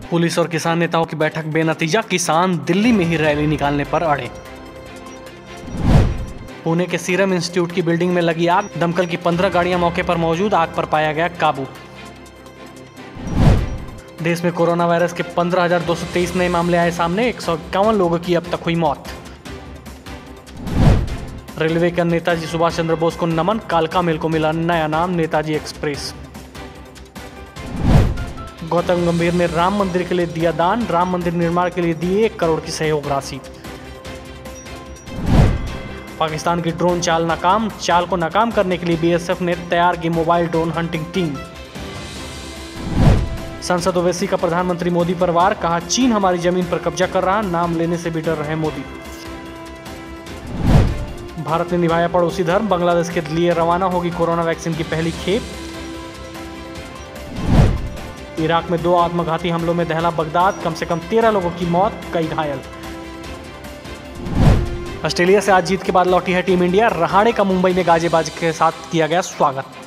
Police और किसान नेताओं की बैठक बेनतीजा, किसान दिल्ली में ही रैली निकालने पर अड़े। पुणे के सीरम इंस्टीट्यूट की बिल्डिंग में लगी आग, दमकल की 15 गाड़ियां मौके पर मौजूद, आग पर पाया गया काबू। देश में कोरोना वायरस के 15,223 नए मामले आए सामने, 151 लोगों की अब तक हुई मौत। रेलवे का नेताजी सुभाष चंद्र बोस को नमन, कालका मेल को मिला नया नाम नेताजी एक्सप्रेस। गौतम गंभीर ने राम मंदिर के लिए दिया दान, राम मंदिर निर्माण के लिए दिए 1 करोड़ की सहयोग राशि। पाकिस्तान की ड्रोन चाल नाकाम, चाल को नाकाम करने के लिए बीएसएफ ने तैयार की मोबाइल ड्रोन हंटिंग टीम। संसद ओवैसी का प्रधानमंत्री मोदी पर वार, कहा चीन हमारी जमीन पर कब्जा कर रहा, नाम लेने से भी डर रहे मोदी। भारत ने निभाया पड़ोसी धर्म, बांग्लादेश के लिए रवाना होगी कोरोना वैक्सीन की पहली खेप। इराक में 2 आत्मघाती हमलों में दहला बगदाद, कम से कम 13 लोगों की मौत, कई घायल। ऑस्ट्रेलिया से आज जीत के बाद लौटी है टीम इंडिया, रहाणे का मुंबई में गाजे बाजे के साथ किया गया स्वागत।